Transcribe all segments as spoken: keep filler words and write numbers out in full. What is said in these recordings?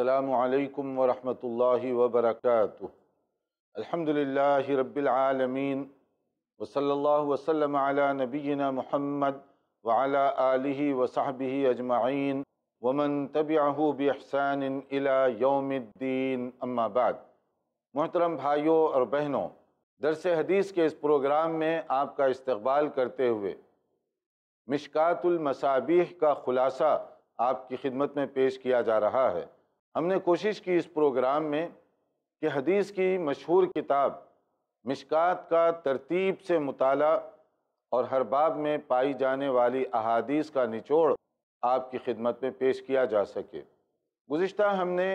السلام علیکم ورحمۃ اللہ وبرکاتہ۔ الحمد للہ رب العالمین وصلی اللہ وسلم علی نبینا محمد وعلی آلہ وصحبہ اجمعین ومن تبعہ بإحسان الی یوم الدین، اما بعد۔ محترم بھائیوں اور بہنوں، درس حدیث کے اس پروگرام میں آپ کا استقبال کرتے ہوئے مشکات المصابیح کا خلاصہ آپ کی خدمت میں پیش کیا جا رہا ہے۔ ہم نے کوشش کی اس پروگرام میں کہ حدیث کی مشہور کتاب مشکات کا ترتیب سے مطالعہ اور ہر باب میں پائی جانے والی احادیث کا نچوڑ آپ کی خدمت میں پیش کیا جا سکے۔ گزشتہ ہم نے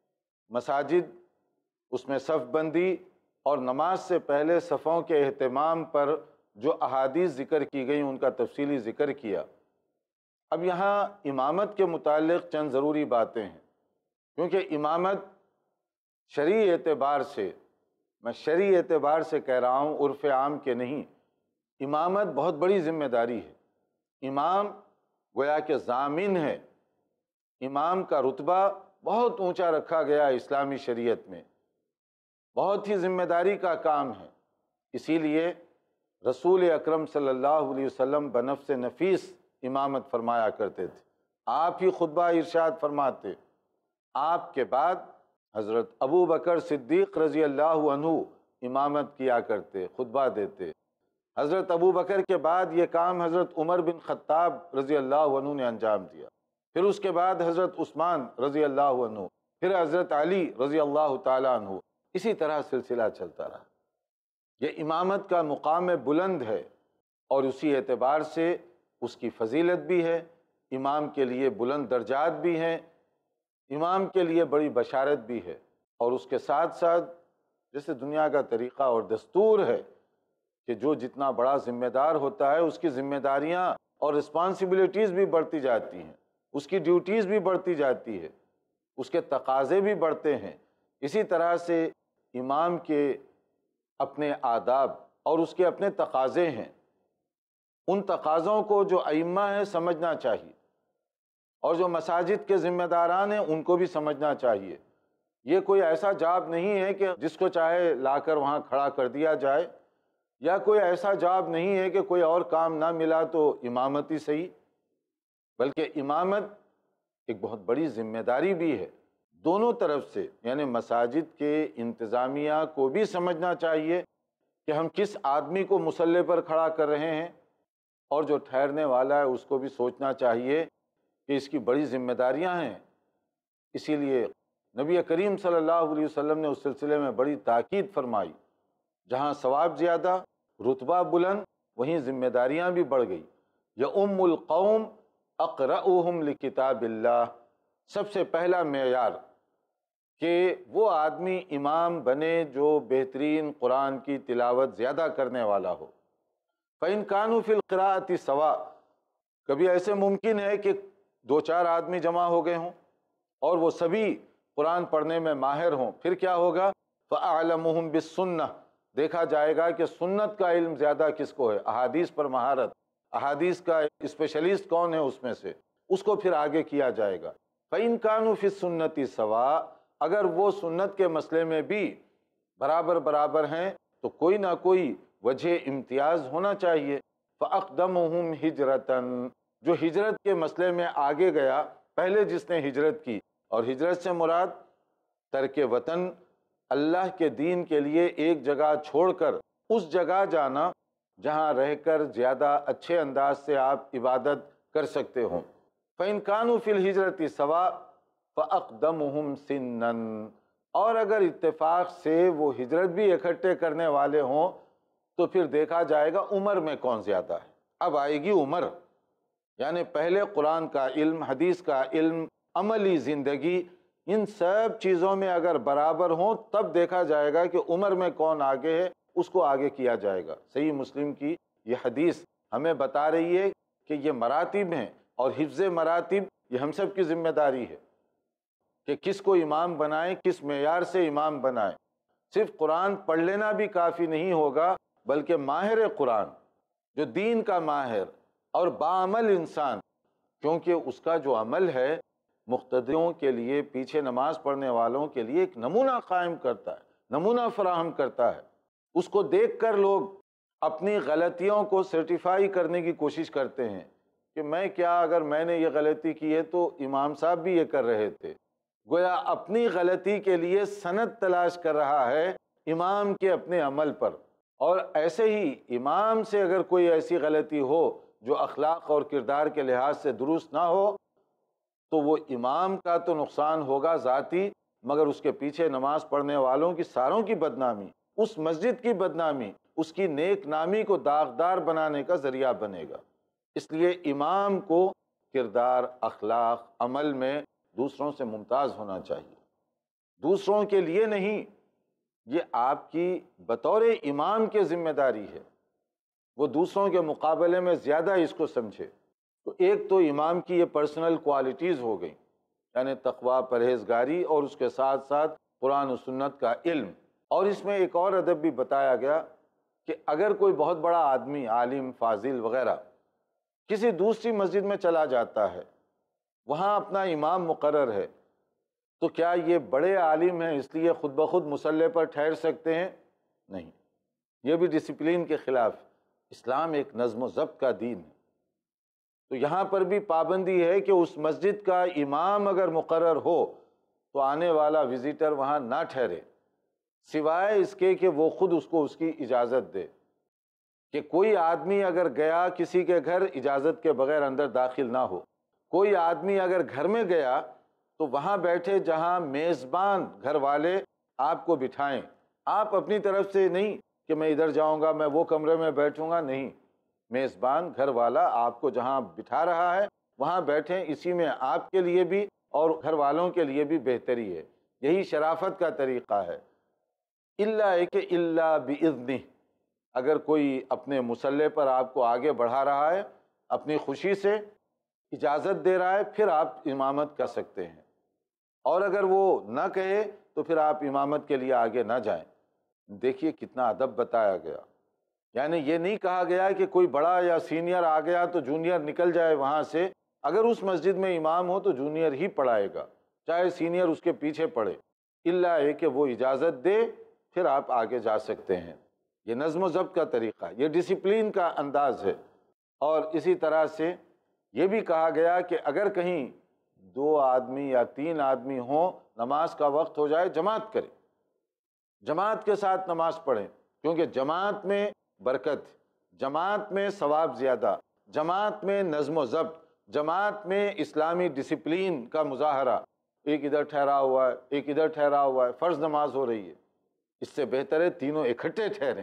مساجد، اس میں صف بندی اور نماز سے پہلے صفوں کے اہتمام پر جو احادیث ذکر کی گئیں ان کا تفصیلی ذکر کیا۔ اب یہاں امامت کے متعلق چند ضروری باتیں ہیں، کیونکہ امامت شرعی اعتبار سے، میں شرعی اعتبار سے کہہ رہا ہوں، عرف عام کے نہیں، امامت بہت بڑی ذمہ داری ہے۔ امام گویا کہ ضامن ہے، امام کا رتبہ بہت اونچا رکھا گیا اسلامی شریعت میں، بہت ہی ذمہ داری کا کام ہے۔ اسی لیے رسول اکرم صلی اللہ علیہ وسلم بنفس نفیس امامت فرمایا کرتے تھے، آپ ہی خطبہ ارشاد فرماتے۔ آپ کے بعد حضرت ابو بکر صدیق رضی اللہ عنہ امامت کیا کرتے، خطبہ دیتے۔ حضرت ابو بکر کے بعد یہ کام حضرت عمر بن خطاب رضی اللہ عنہ نے انجام دیا، پھر اس کے بعد حضرت عثمان رضی اللہ عنہ، پھر حضرت علی رضی اللہ تعالی عنہ، اسی طرح سلسلہ چلتا رہا۔ یہ امامت کا مقام بلند ہے اور اسی اعتبار سے اس کی فضیلت بھی ہے، امام کے لیے بلند درجات بھی ہیں، امام کے لیے بڑی بشارت بھی ہے۔ اور اس کے ساتھ ساتھ جیسے دنیا کا طریقہ اور دستور ہے کہ جو جتنا بڑا ذمہ دار ہوتا ہے اس کی ذمہ داریاں اور رسپانسبلٹیز بھی بڑھتی جاتی ہیں، اس کی ڈیوٹیز بھی بڑھتی جاتی ہے، اس کے تقاضے بھی بڑھتے ہیں۔ اسی طرح سے امام کے اپنے آداب اور اس کے اپنے تقاضے ہیں، ان تقاضوں کو جو ائمہ ہیں سمجھنا چاہیے، اور جو مساجد کے ذمہ داران ہیں ان کو بھی سمجھنا چاہیے۔ یہ کوئی ایسا جاب نہیں ہے کہ جس کو چاہے لا کر وہاں کھڑا کر دیا جائے، یا کوئی ایسا جاب نہیں ہے کہ کوئی اور کام نہ ملا تو امامت ہی صحیح، بلکہ امامت ایک بہت بڑی ذمہ داری بھی ہے دونوں طرف سے، یعنی مساجد کے انتظامیہ کو بھی سمجھنا چاہیے کہ ہم کس آدمی کو مصلی پر کھڑا کر رہے ہیں، اور جو ٹھہرنے والا ہے اس کو بھی سوچنا چاہیے کہ اس کی بڑی ذمہ داریاں ہیں۔ اسی لیے نبی کریم صلی اللہ علیہ وسلم نے اس سلسلے میں بڑی تاکید فرمائی، جہاں ثواب زیادہ، رتبہ بلند، وہیں ذمہ داریاں بھی بڑھ گئی۔ یؤم القوم اقرؤہم لکتاب اللہ، سب سے پہلا معیار کہ وہ آدمی امام بنے جو بہترین قرآن کی تلاوت زیادہ کرنے والا ہو۔ فإن كانوا في القراءة سواء، کبھی ایسے ممکن ہے کہ دو چار آدمی جمع ہو گئے ہوں اور وہ سبھی قرآن پڑھنے میں ماہر ہوں، پھر کیا ہوگا؟ فأعلمهم بالسنہ، دیکھا جائے گا کہ سنت کا علم زیادہ کس کو ہے، احادیث پر مہارت، احادیث کا اسپیشلسٹ کون ہے اس میں سے، اس کو پھر آگے کیا جائے گا۔ فإن كانوا في السنة سواء، اگر وہ سنت کے مسئلے میں بھی برابر برابر ہیں تو کوئی نہ کوئی وجہ امتیاز ہونا چاہیے۔ فأقدمهم ہجرتاً، جو ہجرت کے مسئلے میں آگے گیا، پہلے جس نے ہجرت کی، اور ہجرت سے مراد ترک وطن، اللہ کے دین کے لیے ایک جگہ چھوڑ کر اس جگہ جانا جہاں رہ کر زیادہ اچھے انداز سے آپ عبادت کر سکتے ہوں۔ فإن كانوا في الهجرة سواء فأقدمهم سنا، اور اگر اتفاق سے وہ ہجرت بھی اکٹھے کرنے والے ہوں تو پھر دیکھا جائے گا عمر میں کون زیادہ ہے۔ اب آئے گی عمر، یعنی پہلے قرآن کا علم، حدیث کا علم، عملی زندگی، ان سب چیزوں میں اگر برابر ہوں تب دیکھا جائے گا کہ عمر میں کون آگے ہے، اس کو آگے کیا جائے گا۔ صحیح مسلم کی یہ حدیث ہمیں بتا رہی ہے کہ یہ مراتب ہیں، اور حفظ مراتب یہ ہم سب کی ذمہ داری ہے کہ کس کو امام بنائیں، کس معیار سے امام بنائیں۔ صرف قرآن پڑھ لینا بھی کافی نہیں ہوگا، بلکہ ماہر قرآن، جو دین کا ماہر اور باعمل انسان، کیونکہ اس کا جو عمل ہے مقتدیوں کے لیے، پیچھے نماز پڑھنے والوں کے لیے ایک نمونہ قائم کرتا ہے، نمونہ فراہم کرتا ہے۔ اس کو دیکھ کر لوگ اپنی غلطیوں کو سرٹیفائی کرنے کی کوشش کرتے ہیں کہ میں کیا، اگر میں نے یہ غلطی کی ہے تو امام صاحب بھی یہ کر رہے تھے۔ گویا اپنی غلطی کے لیے سند تلاش کر رہا ہے امام کے اپنے عمل پر۔ اور ایسے ہی امام سے اگر کوئی ایسی غلطی ہو جو اخلاق اور کردار کے لحاظ سے درست نہ ہو تو وہ امام کا تو نقصان ہوگا ذاتی، مگر اس کے پیچھے نماز پڑھنے والوں کی ساروں کی بدنامی، اس مسجد کی بدنامی، اس کی نیک نامی کو داغدار بنانے کا ذریعہ بنے گا۔ اس لیے امام کو کردار، اخلاق، عمل میں دوسروں سے ممتاز ہونا چاہیے، دوسروں کے لیے نہیں۔ یہ آپ کی بطور امام کی ذمہ داری ہے، وہ دوسروں کے مقابلے میں زیادہ اس کو سمجھے۔ تو ایک تو امام کی یہ پرسنل کوالٹیز ہو گئی، یعنی تقوی، پرہیزگاری، اور اس کے ساتھ ساتھ قرآن و سنت کا علم۔ اور اس میں ایک اور ادب بھی بتایا گیا کہ اگر کوئی بہت بڑا آدمی، عالم، فاضل وغیرہ کسی دوسری مسجد میں چلا جاتا ہے، وہاں اپنا امام مقرر ہے، تو کیا یہ بڑے عالم ہیں اس لیے خود بخود مصلی پر ٹھہر سکتے ہیں؟ نہیں، یہ بھی ڈسپلین کے خلاف۔ اسلام ایک نظم و ضبط کا دین ہے، تو یہاں پر بھی پابندی ہے کہ اس مسجد کا امام اگر مقرر ہو تو آنے والا وزیٹر وہاں نہ ٹھہرے، سوائے اس کے کہ وہ خود اس کو اس کی اجازت دے۔ کہ کوئی آدمی اگر گیا کسی کے گھر، اجازت کے بغیر اندر داخل نہ ہو۔ کوئی آدمی اگر گھر میں گیا تو وہاں بیٹھے جہاں میزبان گھر والے آپ کو بٹھائیں، آپ اپنی طرف سے نہیں کہ میں ادھر جاؤں گا، میں وہ کمرے میں بیٹھوں گا، نہیں، میزبان گھر والا آپ کو جہاں بٹھا رہا ہے وہاں بیٹھیں، اسی میں آپ کے لیے بھی اور گھر والوں کے لیے بھی بہتری ہے۔ یہی شرافت کا طریقہ ہے۔ الا کہ الا باذنہ، اگر کوئی اپنے مصلی پر آپ کو آگے بڑھا رہا ہے، اپنی خوشی سے اجازت دے رہا ہے، پھر آپ امامت کر سکتے ہیں، اور اگر وہ نہ کہے تو پھر آپ امامت کے لیے آگے نہ جائیں۔ دیکھیے کتنا ادب بتایا گیا، یعنی یہ نہیں کہا گیا کہ کوئی بڑا یا سینئر آ گیا تو جونیئر نکل جائے وہاں سے۔ اگر اس مسجد میں امام ہو تو جونیئر ہی پڑھائے گا، چاہے سینئر اس کے پیچھے پڑھے، الا ہے کہ وہ اجازت دے، پھر آپ آگے جا سکتے ہیں۔ یہ نظم و ضبط کا طریقہ، یہ ڈسپلین کا انداز ہے۔ اور اسی طرح سے یہ بھی کہا گیا کہ اگر کہیں دو آدمی یا تین آدمی ہوں، نماز کا وقت ہو جائے، جماعت کریں، جماعت کے ساتھ نماز پڑھیں، کیونکہ جماعت میں برکت، جماعت میں ثواب زیادہ، جماعت میں نظم و ضبط، جماعت میں اسلامی ڈسپلین کا مظاہرہ۔ ایک ادھر ٹھہرا ہوا ہے، ایک ادھر ٹھہرا ہوا ہے، فرض نماز ہو رہی ہے، اس سے بہتر ہے تینوں اکٹھے ٹھہریں،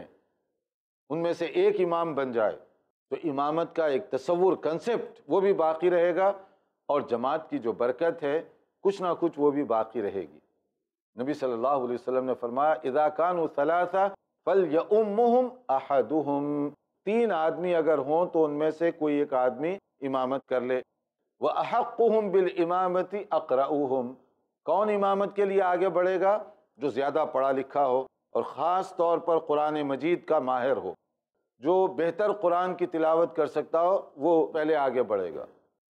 ان میں سے ایک امام بن جائے، تو امامت کا ایک تصور، کنسپٹ وہ بھی باقی رہے گا، اور جماعت کی جو برکت ہے کچھ نہ کچھ وہ بھی باقی رہے گی۔ نبی صلی اللہ علیہ وسلم نے فرمایا اذا كانوا ثلاثہ فلیؤمہم احدہم، تین آدمی اگر ہوں تو ان میں سے کوئی ایک آدمی امامت کر لے۔ وَأَحَقُّهُمْ بِالْإِمَامَةِ أَقْرَأُوهُمْ، کون امامت کے لیے آگے بڑھے گا؟ جو زیادہ پڑھا لکھا ہو، اور خاص طور پر قرآن مجید کا ماہر ہو، جو بہتر قرآن کی تلاوت کر سکتا ہو، وہ پہلے آگے بڑھے گا۔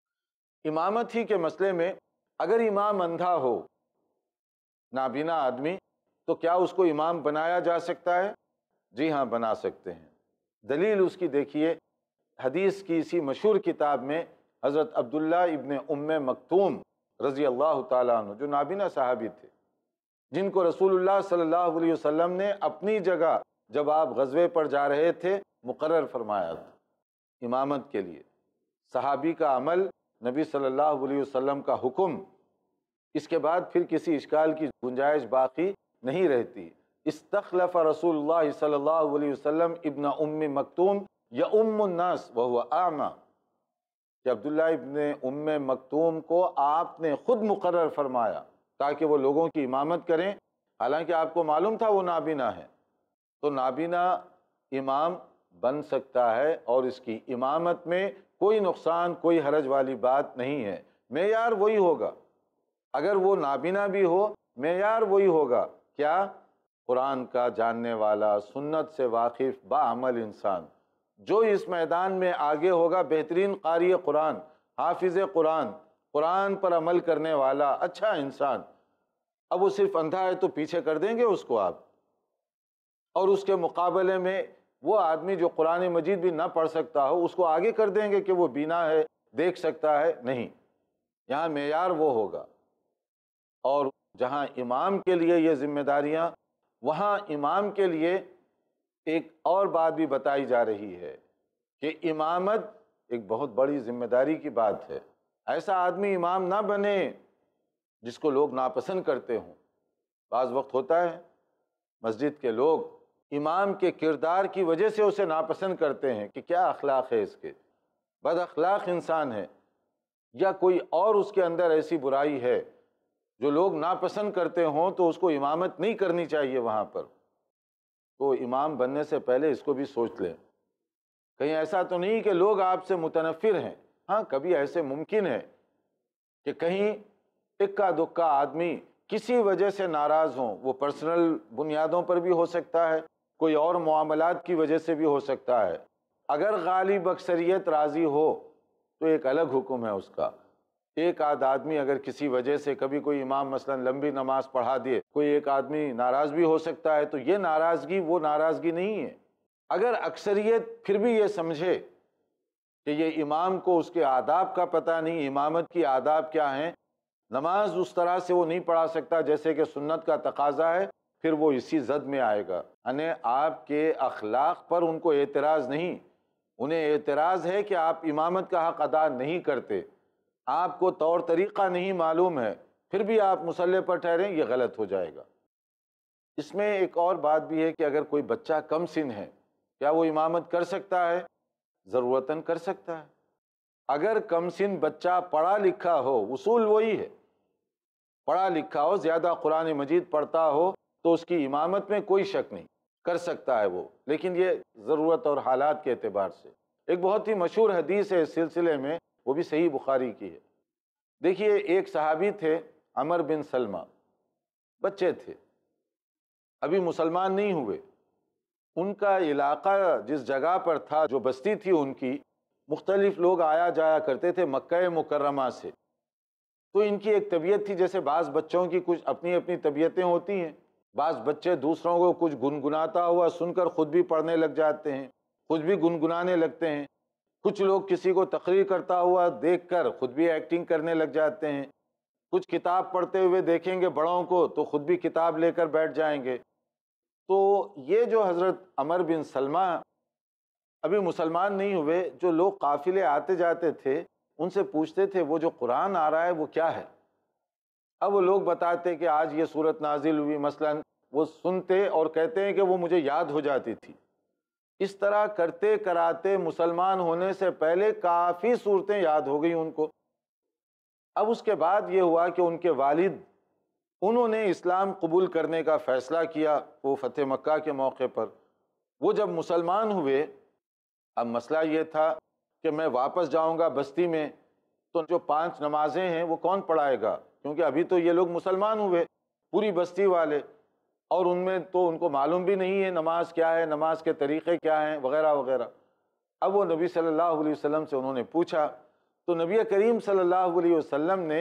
امامت ہی کے مسئلے میں اگر امام اندھا ہو، نابینا آدمی، تو کیا اس کو امام بنایا جا سکتا ہے؟ جی ہاں، بنا سکتے ہیں۔ دلیل اس کی دیکھیے، حدیث کی اسی مشہور کتاب میں حضرت عبداللہ ابن ام مکتوم رضی اللہ تعالیٰ عنہ، جو نابینا صحابی تھے، جن کو رسول اللہ صلی اللہ علیہ وسلم نے اپنی جگہ جب آپ غزوے پر جا رہے تھے مقرر فرمایا تھا امامت کے لیے۔ صحابی کا عمل، نبی صلی اللہ علیہ وسلم کا حکم، اس کے بعد پھر کسی اشکال کی گنجائش باقی نہیں رہتی۔ استخلف رسول اللہ صلی اللہ علیہ وسلم ابن ام مکتوم یؤم الناس وہو اعمی، کہ عبداللہ ابن ام مکتوم کو آپ نے خود مقرر فرمایا تاکہ وہ لوگوں کی امامت کریں، حالانکہ آپ کو معلوم تھا وہ نابینا ہے۔ تو نابینا امام بن سکتا ہے، اور اس کی امامت میں کوئی نقصان، کوئی حرج والی بات نہیں ہے۔ معیار وہی ہوگا، اگر وہ نابینا بھی ہو معیار وہی ہوگا، کیا؟ قرآن کا جاننے والا، سنت سے واقف، باعمل انسان، جو اس میدان میں آگے ہوگا، بہترین قاری قرآن، حافظ قرآن، قرآن پر عمل کرنے والا اچھا انسان، اب وہ صرف اندھا ہے تو پیچھے کر دیں گے اس کو آپ، اور اس کے مقابلے میں وہ آدمی جو قرآن مجید بھی نہ پڑھ سکتا ہو اس کو آگے کر دیں گے کہ وہ بینا ہے، دیکھ سکتا ہے؟ نہیں، یہاں معیار وہ ہوگا۔ اور جہاں امام کے لیے یہ ذمہ داریاں، وہاں امام کے لیے ایک اور بات بھی بتائی جا رہی ہے کہ امامت ایک بہت بڑی ذمہ داری کی بات ہے۔ ایسا آدمی امام نہ بنے جس کو لوگ ناپسند کرتے ہوں۔ بعض وقت ہوتا ہے مسجد کے لوگ امام کے کردار کی وجہ سے اسے ناپسند کرتے ہیں کہ کیا اخلاق ہے اس کے، بد اخلاق انسان ہے، یا کوئی اور اس کے اندر ایسی برائی ہے جو لوگ ناپسند کرتے ہوں، تو اس کو امامت نہیں کرنی چاہیے وہاں پر۔ تو امام بننے سے پہلے اس کو بھی سوچ لیں، کہیں ایسا تو نہیں کہ لوگ آپ سے متنفر ہیں۔ ہاں، کبھی ایسے ممکن ہے کہ کہیں اکا دکا آدمی کسی وجہ سے ناراض ہوں، وہ پرسنل بنیادوں پر بھی ہو سکتا ہے، کوئی اور معاملات کی وجہ سے بھی ہو سکتا ہے۔ اگر غالب اکثریت راضی ہو تو ایک الگ حکم ہے اس کا۔ ایک آدھ آدمی اگر کسی وجہ سے، کبھی کوئی امام مثلا لمبی نماز پڑھا دیے، کوئی ایک آدمی ناراض بھی ہو سکتا ہے، تو یہ ناراضگی وہ ناراضگی نہیں ہے۔ اگر اکثریت پھر بھی یہ سمجھے کہ یہ امام کو اس کے آداب کا پتہ نہیں، امامت کی آداب کیا ہیں، نماز اس طرح سے وہ نہیں پڑھا سکتا جیسے کہ سنت کا تقاضا ہے، پھر وہ اسی زد میں آئے گا۔ یعنی آپ کے اخلاق پر ان کو اعتراض نہیں، انہیں اعتراض ہے کہ آپ امامت کا حق ادا نہیں کرتے، آپ کو طور طریقہ نہیں معلوم ہے، پھر بھی آپ مصلی پر ٹھہریں، یہ غلط ہو جائے گا۔ اس میں ایک اور بات بھی ہے کہ اگر کوئی بچہ کم سن ہے، کیا وہ امامت کر سکتا ہے؟ ضرورتاً کر سکتا ہے۔ اگر کم سن بچہ پڑھا لکھا ہو، اصول وہی ہے، پڑھا لکھا ہو، زیادہ قرآن مجید پڑھتا ہو، تو اس کی امامت میں کوئی شک نہیں، کر سکتا ہے وہ، لیکن یہ ضرورت اور حالات کے اعتبار سے۔ ایک بہت ہی مشہور حدیث ہے اس سلسلے میں، وہ بھی صحیح بخاری کی ہے۔ دیکھیے، ایک صحابی تھے عمر بن سلمہ، بچے تھے، ابھی مسلمان نہیں ہوئے۔ ان کا علاقہ جس جگہ پر تھا، جو بستی تھی ان کی، مختلف لوگ آیا جایا کرتے تھے مکہ مکرمہ سے۔ تو ان کی ایک طبیعت تھی، جیسے بعض بچوں کی کچھ اپنی اپنی طبیعتیں ہوتی ہیں، بعض بچے دوسروں کو کچھ گنگناتا ہوا سن کر خود بھی پڑھنے لگ جاتے ہیں، خود بھی گنگنانے لگتے ہیں۔ کچھ لوگ کسی کو تقریر کرتا ہوا دیکھ کر خود بھی ایکٹنگ کرنے لگ جاتے ہیں، کچھ کتاب پڑھتے ہوئے دیکھیں گے بڑوں کو تو خود بھی کتاب لے کر بیٹھ جائیں گے۔ تو یہ جو حضرت عمر بن سلمہ ابھی مسلمان نہیں ہوئے، جو لوگ قافلے آتے جاتے تھے ان سے پوچھتے تھے وہ جو قرآن آ رہا ہے وہ کیا ہے؟ اب وہ لوگ بتاتے کہ آج یہ صورت نازل ہوئی، مثلا وہ سنتے اور کہتے ہیں کہ وہ مجھے یاد ہو جاتی تھی۔ اس طرح کرتے کراتے مسلمان ہونے سے پہلے کافی صورتیں یاد ہو گئی ان کو۔ اب اس کے بعد یہ ہوا کہ ان کے والد، انہوں نے اسلام قبول کرنے کا فیصلہ کیا، وہ فتح مکہ کے موقع پر۔ وہ جب مسلمان ہوئے، اب مسئلہ یہ تھا کہ میں واپس جاؤں گا بستی میں، تو جو پانچ نمازیں ہیں وہ کون پڑھائے گا؟ کیونکہ ابھی تو یہ لوگ مسلمان ہوئے، پوری بستی والے، اور ان میں تو ان کو معلوم بھی نہیں ہے نماز کیا ہے، نماز کے طریقے کیا ہیں، وغیرہ وغیرہ۔ اب وہ نبی صلی اللہ علیہ وسلم سے انہوں نے پوچھا، تو نبی کریم صلی اللہ علیہ وسلم نے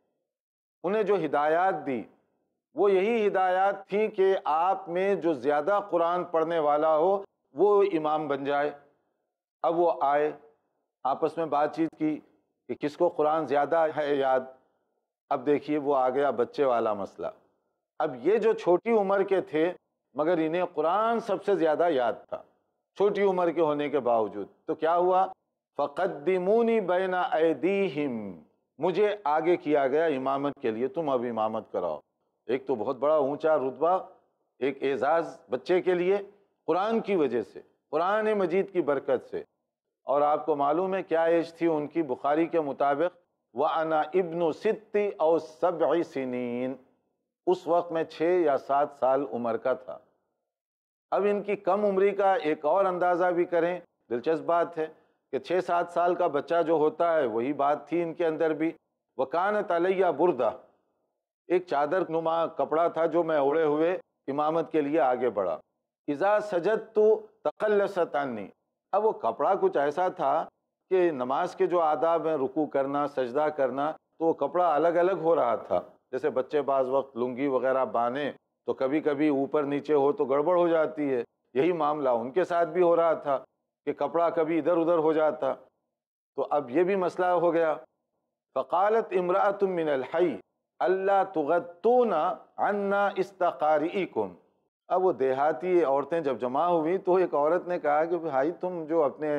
انہیں جو ہدایات دی وہ یہی ہدایات تھیں کہ آپ میں جو زیادہ قرآن پڑھنے والا ہو وہ امام بن جائے۔ اب وہ آئے، آپس میں بات چیت کی کہ کس کو قرآن زیادہ ہے یاد۔ اب دیکھیے وہ آ گیا بچے والا مسئلہ۔ اب یہ جو چھوٹی عمر کے تھے مگر انہیں قرآن سب سے زیادہ یاد تھا، چھوٹی عمر کے ہونے کے باوجود، تو کیا ہوا؟ فَقَدِّمُونِي بَيْنَ أَيْدِيهِمْ، مجھے آگے کیا گیا امامت کے لیے، تم اب امامت کراؤ۔ ایک تو بہت بڑا اونچا رتبہ، ایک اعزاز بچے کے لیے قرآن کی وجہ سے، قرآن مجید کی برکت سے۔ اور آپ کو معلوم ہے کیا ایج تھی ان کی؟ بخاری کے مطابق وَأَنَا ابْنُ سِتِّ أَوْ سَبْعِ سِنِينَ، اس وقت میں چھ یا سات سال عمر کا تھا۔ اب ان کی کم عمری کا ایک اور اندازہ بھی کریں، دلچسپ بات ہے کہ چھ سات سال کا بچہ جو ہوتا ہے وہی بات تھی ان کے اندر بھی۔ وَكَانَتْ عَلَيَّ بُرْدَةٌ، ایک چادر نما کپڑا تھا جو میں اوڑے ہوئے امامت کے لیے آگے بڑھا۔ اِذَا سَجَدْتُ تَقَلَّصَتْ عَنِّي، اب وہ کپڑا کچھ ایسا تھا کہ نماز کے جو آداب ہیں، رکوع کرنا، سجدہ کرنا، تو وہ کپڑا الگ الگ ہو رہا تھا. جیسے بچے بعض وقت لنگی وغیرہ باندھیں تو کبھی کبھی اوپر نیچے ہو تو گڑبڑ ہو جاتی ہے، یہی معاملہ ان کے ساتھ بھی ہو رہا تھا کہ کپڑا کبھی ادھر ادھر ہو جاتا. تو اب یہ بھی مسئلہ ہو گیا. فقالت امرأۃ من الحی اللہ تغطون عنا استقارئکم. اب وہ دیہاتی عورتیں جب جمع ہوئی تو ایک عورت نے کہا کہ بھائی تم جو اپنے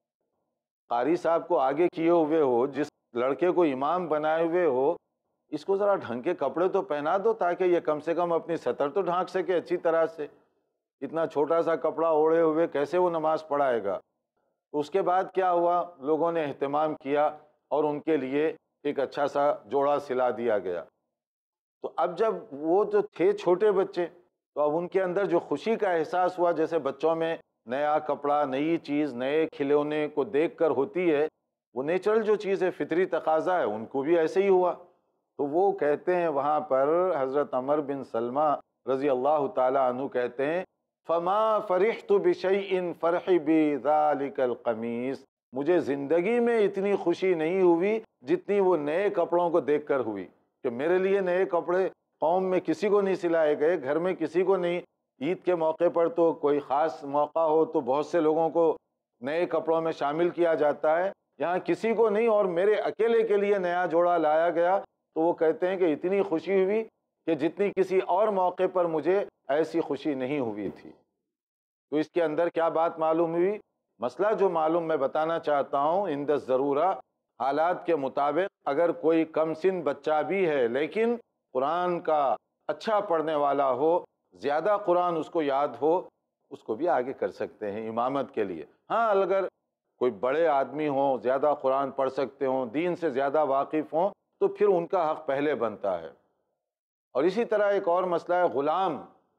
قاری صاحب کو آگے کیے ہوئے ہو، جس لڑکے کو امام بنائے ہوئے ہو، اس کو ذرا ڈھنگ کے کپڑے تو پہنا دو تاکہ یہ کم سے کم اپنی سطر تو ڈھانک سکے اچھی طرح سے. اتنا چھوٹا سا کپڑا اوڑھے ہوئے کیسے وہ نماز پڑھائے گا؟ اس کے بعد کیا ہوا، لوگوں نے اہتمام کیا اور ان کے لیے ایک اچھا سا جوڑا سلا دیا گیا. تو اب جب وہ جو تھے چھوٹے بچے، تو اب ان کے اندر جو خوشی کا احساس ہوا، جیسے بچوں میں نیا کپڑا، نئی چیز، نئے کھلونے کو دیکھ کر ہوتی ہے، وہ نیچرل جو چیز ہے، فطری تقاضا ہے، ان کو بھی ایسے ہی ہوا. تو وہ کہتے ہیں وہاں پر حضرت عمر بن سلمہ رضی اللہ تعالی عنہ کہتے ہیں فما فرحت بشیء فرحی بذالک القمیص. مجھے زندگی میں اتنی خوشی نہیں ہوئی جتنی وہ نئے کپڑوں کو دیکھ کر ہوئی، کہ میرے لیے نئے کپڑے قوم میں کسی کو نہیں سلائے گئے، گھر میں کسی کو نہیں. عید کے موقع پر تو کوئی خاص موقع ہو تو بہت سے لوگوں کو نئے کپڑوں میں شامل کیا جاتا ہے، یہاں کسی کو نہیں، اور میرے اکیلے کے لیے نیا جوڑا لایا گیا. تو وہ کہتے ہیں کہ اتنی خوشی ہوئی کہ جتنی کسی اور موقع پر مجھے ایسی خوشی نہیں ہوئی تھی. تو اس کے اندر کیا بات معلوم ہوئی؟ مسئلہ جو معلوم میں بتانا چاہتا ہوں، عند الضرورہ، حالات کے مطابق اگر کوئی کم سن بچہ بھی ہے لیکن قرآن کا اچھا پڑھنے والا ہو، زیادہ قرآن اس کو یاد ہو، اس کو بھی آگے کر سکتے ہیں امامت کے لیے. ہاں اگر کوئی بڑے آدمی ہوں، زیادہ قرآن پڑھ سکتے ہوں، دین سے زیادہ واقف ہوں، تو پھر ان کا حق پہلے بنتا ہے. اور اسی طرح ایک اور مسئلہ ہے غلام،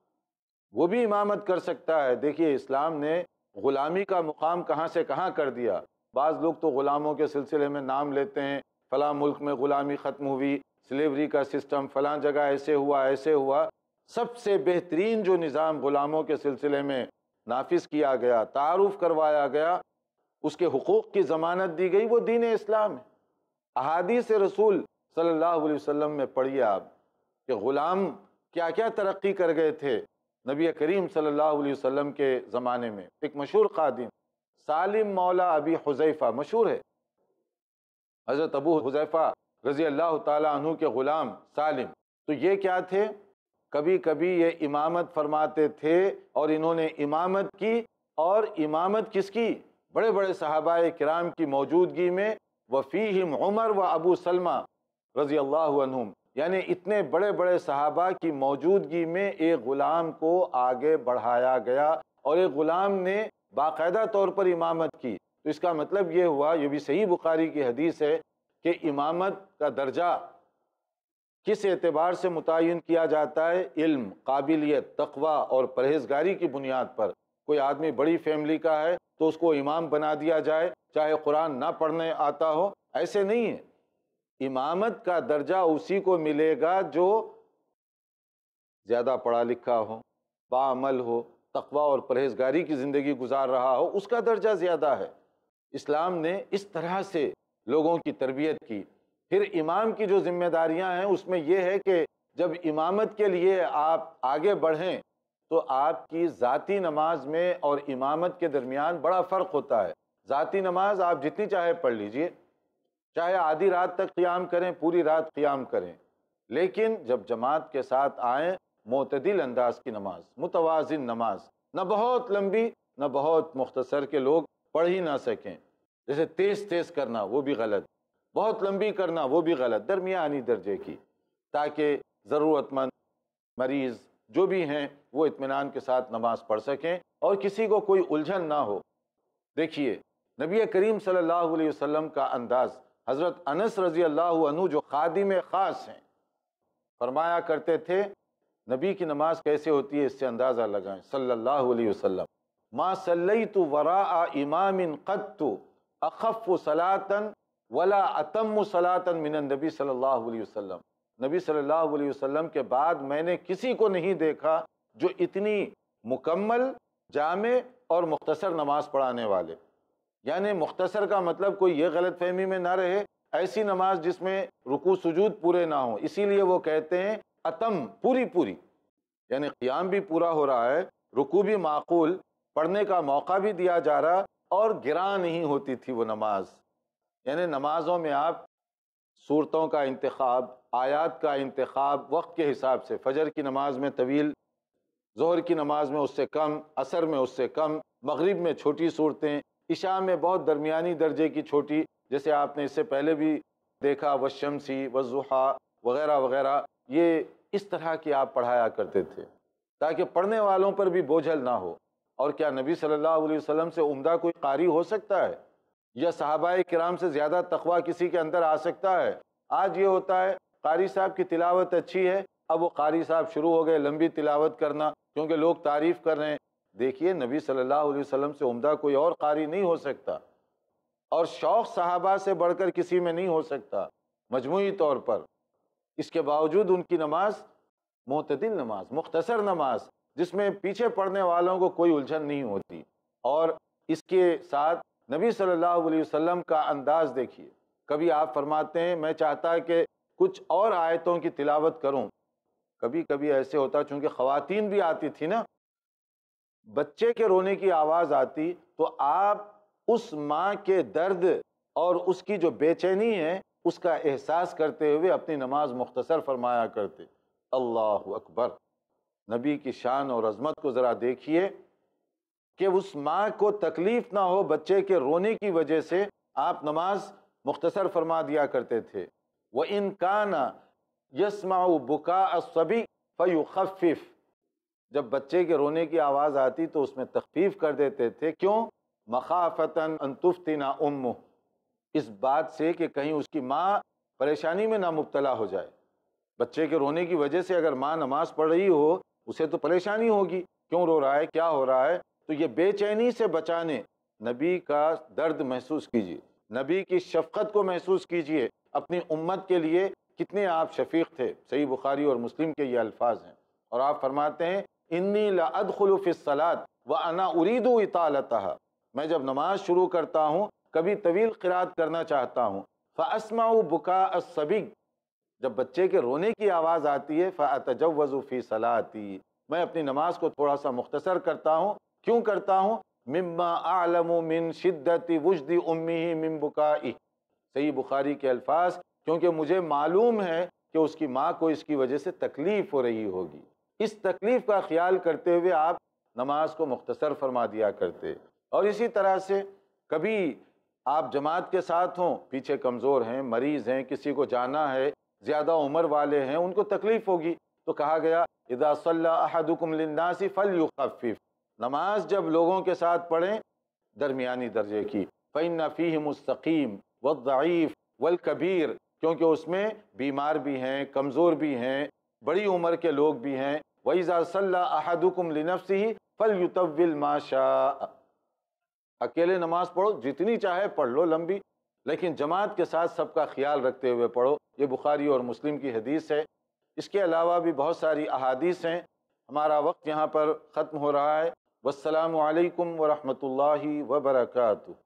وہ بھی امامت کر سکتا ہے. دیکھیے اسلام نے غلامی کا مقام کہاں سے کہاں کر دیا. بعض لوگ تو غلاموں کے سلسلے میں نام لیتے ہیں، فلاں ملک میں غلامی ختم ہوئی، سلیوری کا سسٹم فلاں جگہ ایسے ہوا ایسے ہوا. سب سے بہترین جو نظام غلاموں کے سلسلے میں نافذ کیا گیا، تعارف کروایا گیا، اس کے حقوق کی ضمانت دی گئی، وہ دین اسلام ہے. احادیث رسول صلی اللہ علیہ وسلم میں پڑھیے آپ کہ غلام کیا کیا ترقی کر گئے تھے نبی کریم صلی اللہ علیہ وسلم کے زمانے میں. ایک مشہور خادم سالم مولا ابی حذیفہ مشہور ہے، حضرت ابو حذیفہ رضی اللہ تعالی عنہ کے غلام سالم. تو یہ کیا تھے، کبھی کبھی یہ امامت فرماتے تھے اور انہوں نے امامت کی. اور امامت کس کی؟ بڑے بڑے صحابہ کرام کی موجودگی میں. وفیہم عمر و ابو سلمہ رضی اللہ عنہم، یعنی اتنے بڑے بڑے صحابہ کی موجودگی میں ایک غلام کو آگے بڑھایا گیا اور ایک غلام نے باقاعدہ طور پر امامت کی. تو اس کا مطلب یہ ہوا، یہ بھی صحیح بخاری کی حدیث ہے، کہ امامت کا درجہ کس اعتبار سے متعین کیا جاتا ہے؟ علم، قابلیت، تقوی اور پرہیزگاری کی بنیاد پر. کوئی آدمی بڑی فیملی کا ہے تو اس کو امام بنا دیا جائے چاہے قرآن نہ پڑھنے آتا ہو، ایسے نہیں ہے. امامت کا درجہ اسی کو ملے گا جو زیادہ پڑھا لکھا ہو، باعمل ہو، تقوی اور پرہیزگاری کی زندگی گزار رہا ہو، اس کا درجہ زیادہ ہے. اسلام نے اس طرح سے لوگوں کی تربیت کی. پھر امام کی جو ذمہ داریاں ہیں اس میں یہ ہے کہ جب امامت کے لیے آپ آگے بڑھیں تو آپ کی ذاتی نماز میں اور امامت کے درمیان بڑا فرق ہوتا ہے. ذاتی نماز آپ جتنی چاہے پڑھ لیجئے، چاہے آدھی رات تک قیام کریں، پوری رات قیام کریں، لیکن جب جماعت کے ساتھ آئیں معتدل انداز کی نماز، متوازن نماز، نہ بہت لمبی نہ بہت مختصر کہ لوگ پڑھ ہی نہ سکیں. جیسے تیز تیز کرنا وہ بھی غلط، بہت لمبی کرنا وہ بھی غلط، درمیانی درجے کی، تاکہ ضرورت مند، مریض جو بھی ہیں وہ اطمینان کے ساتھ نماز پڑھ سکیں اور کسی کو کوئی الجھن نہ ہو. دیکھیے نبی کریم صلی اللہ علیہ وسلم کا انداز، حضرت انس رضی اللہ عنہ جو خادم خاص ہیں، فرمایا کرتے تھے نبی کی نماز کیسے ہوتی ہے اس سے اندازہ لگائیں. صلی اللہ علیہ وسلم ما صلیت وراء امام قط اخف صلاۃ ولا اتم صلاۃ من النبی صلی اللہ علیہ وسلم. نبی صلی اللہ علیہ وسلم کے بعد میں نے کسی کو نہیں دیکھا جو اتنی مکمل، جامع اور مختصر نماز پڑھانے والے. یعنی مختصر کا مطلب کوئی یہ غلط فہمی میں نہ رہے ایسی نماز جس میں رکوع سجود پورے نہ ہوں، اسی لیے وہ کہتے ہیں اتم، پوری پوری، یعنی قیام بھی پورا ہو رہا ہے، رکوع بھی معقول، پڑھنے کا موقع بھی دیا جا رہا، اور گراں نہیں ہوتی تھی وہ نماز۔ یعنی نمازوں میں آپ صورتوں کا انتخاب، آیات کا انتخاب وقت کے حساب سے، فجر کی نماز میں طویل، ظہر کی نماز میں اس سے کم، عصر میں اس سے کم، مغرب میں چھوٹی صورتیں، عشاء میں بہت درمیانی درجے کی چھوٹی، جیسے آپ نے اس سے پہلے بھی دیکھا والشمسی والضحیٰ وغیرہ وغیرہ، یہ اس طرح کی آپ پڑھایا کرتے تھے تاکہ پڑھنے والوں پر بھی بوجھل نہ ہو۔ اور کیا نبی صلی اللہ علیہ وسلم سے عمدہ کوئی قاری ہو سکتا ہے؟ یا صحابہ کرام سے زیادہ تقویٰ کسی کے اندر آ سکتا ہے؟ آج یہ ہوتا ہے قاری صاحب کی تلاوت اچھی ہے، اب وہ قاری صاحب شروع ہو گئے لمبی تلاوت کرنا کیونکہ لوگ تعریف کر رہے ہیں۔ دیکھیے نبی صلی اللہ علیہ وسلم سے عمدہ کوئی اور قاری نہیں ہو سکتا، اور شوق صحابہ سے بڑھ کر کسی میں نہیں ہو سکتا مجموعی طور پر۔ اس کے باوجود ان کی نماز معتدل نماز، مختصر نماز، جس میں پیچھے پڑھنے والوں کو کوئی الجھن نہیں ہوتی۔ اور اس کے ساتھ نبی صلی اللہ علیہ وسلم کا انداز دیکھیے، کبھی آپ فرماتے ہیں میں چاہتا کہ کچھ اور آیتوں کی تلاوت کروں، کبھی کبھی ایسے ہوتا چونکہ خواتین بھی آتی تھی نا، بچے کے رونے کی آواز آتی تو آپ اس ماں کے درد اور اس کی جو بے چینی ہے اس کا احساس کرتے ہوئے اپنی نماز مختصر فرمایا کرتے۔ اللہ اکبر! نبی کی شان اور عظمت کو ذرا دیکھیے کہ اس ماں کو تکلیف نہ ہو بچے کے رونے کی وجہ سے، آپ نماز مختصر فرما دیا کرتے تھے۔ وَإِن كَانَ يَسْمَعُ بُكَاءَ الصَّبِيِّ فَيُخَفِّفُ، جب بچے کے رونے کی آواز آتی تو اس میں تخفیف کر دیتے تھے، کیوں؟ مَخَافَةً أَن تُفْتِنَ أُمُّهُ، اس بات سے کہ کہیں اس کی ماں پریشانی میں نہ مبتلا ہو جائے۔ بچے کے رونے کی وجہ سے اگر ماں نماز پڑھ رہی ہو اسے تو پریشانی ہوگی، کیوں رو رہا ہے، کیا ہو رہا ہے؟ تو یہ بے چینی سے بچانے نبی کا درد محسوس کیجیے، نبی کی شفقت کو محسوس کیجیے، اپنی امت کے لیے کتنے آپ شفیق تھے۔ صحیح بخاری اور مسلم کے یہ الفاظ ہیں، اور آپ فرماتے ہیں انی لادخل فی الصلاۃ وانا اريد اطالتها، میں جب نماز شروع کرتا ہوں کبھی طویل قرات کرنا چاہتا ہوں، فاسمع بکاء الصبی، جب بچے کے رونے کی آواز آتی ہے فاتجوز فی صلاتی، میں اپنی نماز کو تھوڑا سا مختصر کرتا ہوں۔ کیوں کرتا ہوں؟ مما اعلم من شدت وجد امہ من بکائی، صحیح بخاری کے الفاظ، کیونکہ مجھے معلوم ہے کہ اس کی ماں کو اس کی وجہ سے تکلیف ہو رہی ہوگی، اس تکلیف کا خیال کرتے ہوئے آپ نماز کو مختصر فرما دیا کرتے۔ اور اسی طرح سے کبھی آپ جماعت کے ساتھ ہوں، پیچھے کمزور ہیں، مریض ہیں، کسی کو جانا ہے، زیادہ عمر والے ہیں، ان کو تکلیف ہوگی، تو کہا گیا اذا صلی احدکم للناس فلیخفف، نماز جب لوگوں کے ساتھ پڑھیں درمیانی درجے کی، فإن فیہم السقیم والضعیف والکبیر، کیونکہ اس میں بیمار بھی ہیں، کمزور بھی ہیں، بڑی عمر کے لوگ بھی ہیں۔ وَإِذَا صَلَّى أَحَدُكُمْ لِنَفْسِهِ فَلْيُطَوِّلْ مَا شَاءَ، اکیلے نماز پڑھو جتنی چاہے پڑھ لو لمبی، لیکن جماعت کے ساتھ سب کا خیال رکھتے ہوئے پڑھو۔ یہ بخاری اور مسلم کی حدیث ہے۔ اس کے علاوہ بھی بہت ساری احادیث ہیں۔ ہمارا وقت یہاں پر ختم ہو رہا ہے۔ والسلام علیکم ورحمۃ اللہ وبرکاتہ۔